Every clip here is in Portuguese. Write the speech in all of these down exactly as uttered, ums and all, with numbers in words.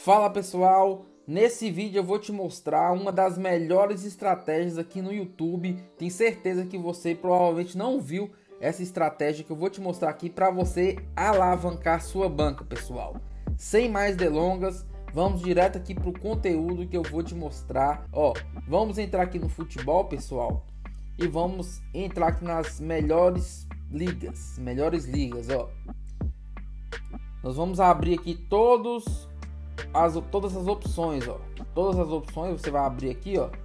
Fala pessoal, nesse vídeo eu vou te mostrar uma das melhores estratégias aqui no YouTube. Tenho certeza que você provavelmente não viu essa estratégia que eu vou te mostrar aqui para você alavancar sua banca, pessoal. Sem mais delongas, vamos direto aqui para o conteúdo que eu vou te mostrar. Ó, vamos entrar aqui no futebol, pessoal, e vamos entrar aqui nas melhores ligas, melhores ligas, ó. Nós vamos abrir aqui todos as todas as opções, ó. Todas as opções você vai abrir aqui, ó.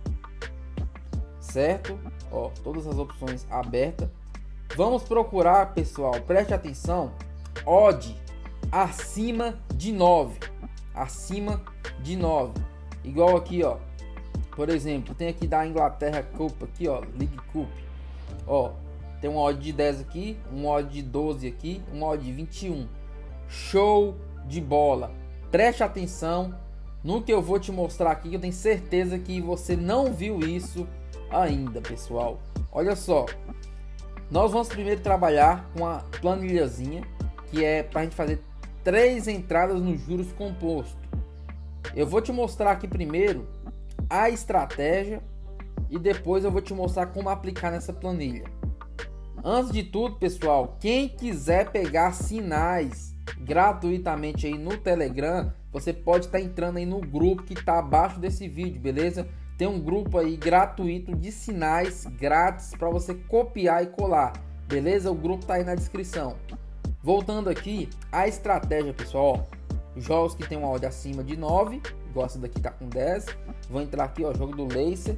Certo? Ó, todas as opções abertas. Vamos procurar, pessoal, preste atenção, odd acima de nove. Acima de nove. Igual aqui, ó. Por exemplo, tem aqui da Inglaterra Cup aqui, ó, League Cup. Ó, tem um odd de dez aqui, um odd de doze aqui, um odd de vinte e um. Show de bola. Preste atenção no que eu vou te mostrar aqui, que eu tenho certeza que você não viu isso ainda, pessoal. Olha só. Nós vamos primeiro trabalhar com a planilhazinha, que é para a gente fazer três entradas nos juros compostos. Eu vou te mostrar aqui primeiro a estratégia e depois eu vou te mostrar como aplicar nessa planilha. Antes de tudo, pessoal, quem quiser pegar sinais gratuitamente aí no Telegram, você pode estar entrando aí no grupo que está abaixo desse vídeo, beleza? Tem um grupo aí gratuito de sinais grátis para você copiar e colar, beleza? O grupo tá aí na descrição. Voltando aqui, a estratégia, pessoal, ó, jogos que tem uma odd acima de nove, igual essa daqui tá com dez. Vou entrar aqui, ó, jogo do Leicester.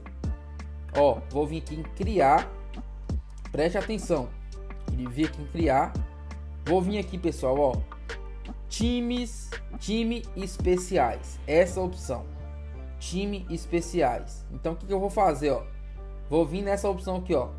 Ó, vou vir aqui em criar. Preste atenção. Ele vir aqui em criar. Vou vir aqui, pessoal, ó, times, time especiais. Essa opção. Time especiais. Então o que, que eu vou fazer, ó? Vou vir nessa opção aqui, ó.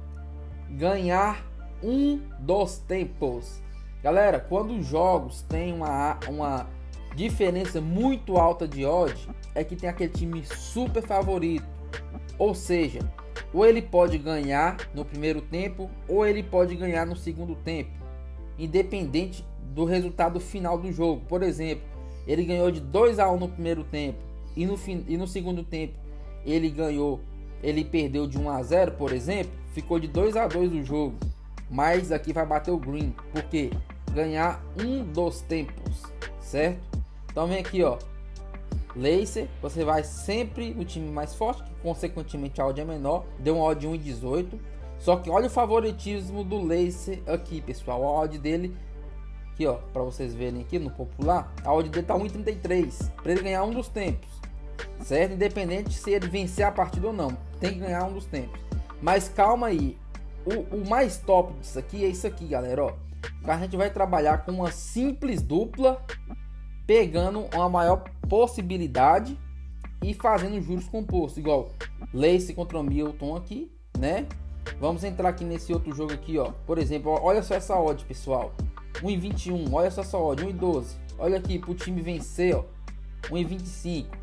Ganhar um dos tempos. Galera, quando os jogos têm uma, uma diferença muito alta de odd, é que tem aquele time super favorito. Ou seja, ou ele pode ganhar no primeiro tempo, ou ele pode ganhar no segundo tempo, independente do resultado final do jogo. Por exemplo, ele ganhou de dois a um no primeiro tempo e no, e no segundo tempo ele ganhou, ele perdeu de um a zero, por exemplo, ficou de dois a dois o jogo, mas aqui vai bater o green, porque ganhar um dos tempos, certo? Então vem aqui, ó, Leicester, você vai sempre no time mais forte, que consequentemente a odd é menor, deu um odd de um e dezoito. Só que olha o favoritismo do Leicester aqui, pessoal. A odd dele aqui, ó, para vocês verem aqui no popular, a odd dele tá um e trinta e três para ele ganhar um dos tempos, certo? Independente se ele vencer a partida ou não, tem que ganhar um dos tempos. Mas calma aí, o, o mais top disso aqui é isso aqui, galera, ó. A gente vai trabalhar com uma simples dupla, pegando uma maior possibilidade e fazendo juros compostos, igual Leicester contra o Milton aqui, né? Vamos entrar aqui nesse outro jogo aqui, ó. Por exemplo, ó, olha só essa odd, pessoal. um e vinte e um, olha só essa odd, um e doze. Olha aqui, pro time vencer, ó, um e vinte e cinco.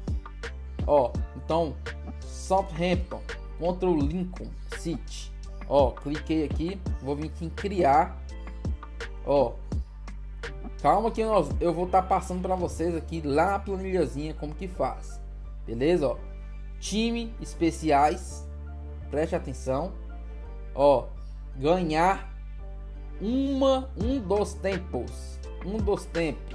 Ó, então, Southampton contra o Lincoln City. Ó, cliquei aqui, vou vir aqui em criar. Ó, calma que nós, eu vou estar tá passando para vocês aqui lá na planilhazinha como que faz. Beleza, ó. Time especiais. Preste atenção. Ó, ganhar uma um dos tempos. Um dos tempos.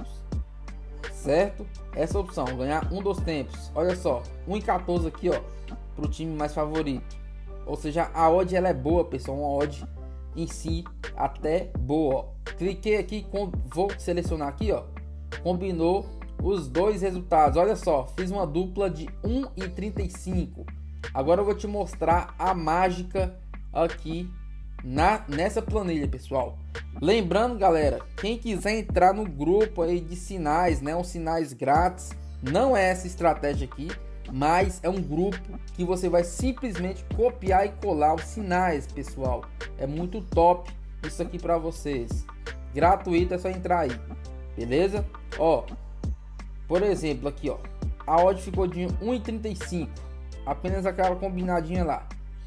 Certo? Essa opção, ganhar um dos tempos. Olha só, um e quatorze aqui, ó, pro time mais favorito. Ou seja, a odd ela é boa, pessoal, uma odd em si até boa, ó. Cliquei aqui, com, vou selecionar aqui, ó. Combinou os dois resultados. Olha só, fiz uma dupla de um e trinta e cinco. Agora eu vou te mostrar a mágica aqui na nessa planilha, pessoal. Lembrando, galera, quem quiser entrar no grupo aí de sinais, né, os sinais grátis, não é essa estratégia aqui, mas é um grupo que você vai simplesmente copiar e colar os sinais, pessoal. É muito top isso aqui para vocês. Gratuito, é só entrar aí, beleza? Ó, por exemplo, aqui, ó, a odd ficou de um e trinta e cinco, apenas aquela combinadinha lá.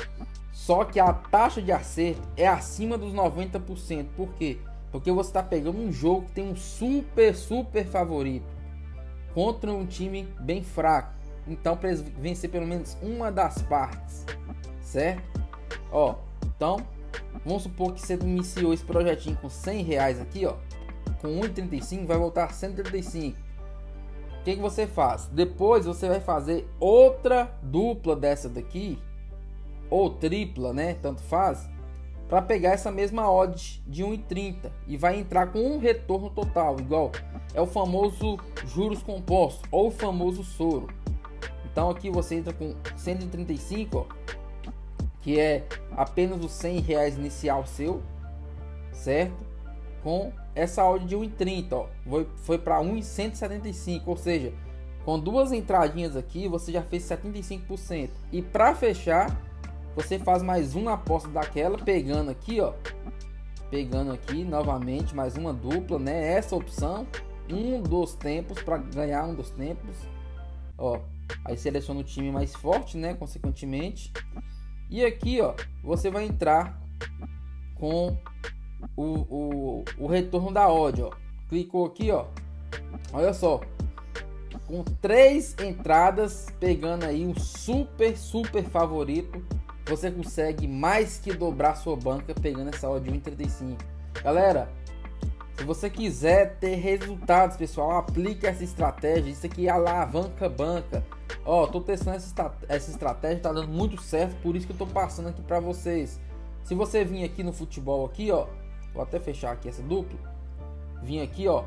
Só que a taxa de acerto é acima dos noventa por cento. Por quê? Porque você está pegando um jogo que tem um super, super favorito. contra um time bem fraco. Então, para eles vencer pelo menos uma das partes, certo? Ó, então, vamos supor que você iniciou esse projetinho com cem reais aqui, ó. Com um e trinta e cinco vai voltar cento e trinta e cinco. O que que você faz? Depois você vai fazer outra dupla dessa daqui, ou tripla, né? Tanto faz, para pegar essa mesma odd de um e trinta e vai entrar com um retorno total, igual é o famoso juros compostos ou o famoso soro. Então aqui você entra com cento e trinta e cinco, ó, que é apenas os cem reais inicial seu, certo? Com essa odd de um e trinta, ó, foi, foi para um e cento e setenta e cinco, ou seja, com duas entradinhas aqui você já fez setenta e cinco por cento. E para fechar, você faz mais uma aposta daquela, pegando aqui, ó, pegando aqui novamente mais uma dupla, né? Essa opção, um dos tempos para ganhar um dos tempos, ó. Aí seleciona o time mais forte, né? Consequentemente, e aqui, ó, você vai entrar com o, o, o retorno da odd, ó. Clicou aqui, ó. Olha só, com três entradas, pegando aí um super super favorito, você consegue mais que dobrar sua banca pegando essa odd de um e trinta e cinco. Galera, se você quiser ter resultados, pessoal, aplique essa estratégia. Isso aqui é alavanca banca. Ó, tô testando essa, essa estratégia, tá dando muito certo, por isso que eu tô passando aqui para vocês. Se você vir aqui no futebol aqui, ó, vou até fechar aqui essa dupla. Vim aqui, ó,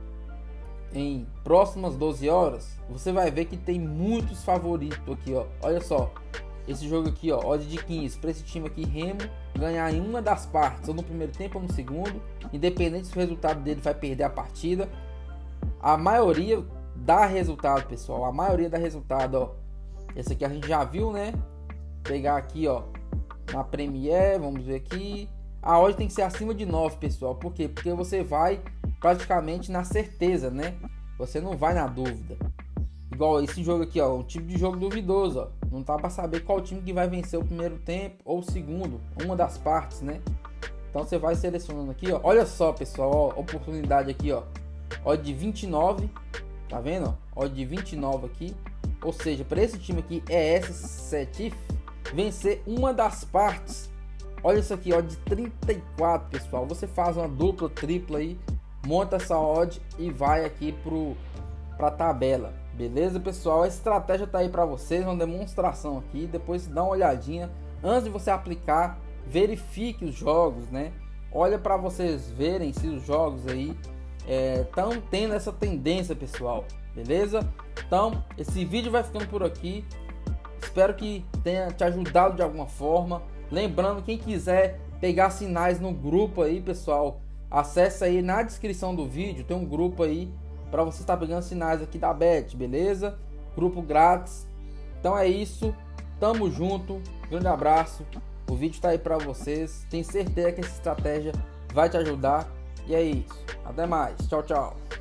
em próximas doze horas, você vai ver que tem muitos favoritos aqui, ó. Olha só, esse jogo aqui, ó, odd de quinze para esse time aqui, Remo, ganhar em uma das partes, ou no primeiro tempo ou no segundo, independente se o resultado dele vai perder a partida. A maioria dá resultado, pessoal, a maioria dá resultado, ó. Esse aqui a gente já viu, né? Pegar aqui, ó, na Premier, vamos ver aqui. A odd tem que ser acima de nove, pessoal. Por quê? Porque você vai praticamente na certeza, né? Você não vai na dúvida. Igual esse jogo aqui, ó, um tipo de jogo duvidoso, ó. Não tá para saber qual time que vai vencer o primeiro tempo ou o segundo, uma das partes, né? Então você vai selecionando aqui, ó. Olha só, pessoal, ó, oportunidade aqui, ó. Odd de vinte e nove, tá vendo? Ó, odd de vinte e nove aqui. Ou seja, para esse time aqui é esse sete vencer uma das partes. Olha isso aqui, odd de trinta e quatro, pessoal. Você faz uma dupla, tripla aí, monta essa odd e vai aqui pro para tabela. Beleza, pessoal? A estratégia tá aí para vocês, uma demonstração aqui. Depois dá uma olhadinha antes de você aplicar, verifique os jogos, né? Olha para vocês verem se os jogos aí estão é, tendo essa tendência, pessoal. Beleza? Então, esse vídeo vai ficando por aqui. Espero que tenha te ajudado de alguma forma. Lembrando, quem quiser pegar sinais no grupo aí, pessoal, acessa aí na descrição do vídeo, tem um grupo aí para você estar pegando sinais aqui da Bet, beleza? Grupo grátis. Então é isso, tamo junto, grande abraço. O vídeo tá aí para vocês, tenho certeza que essa estratégia vai te ajudar. E é isso, até mais, tchau, tchau.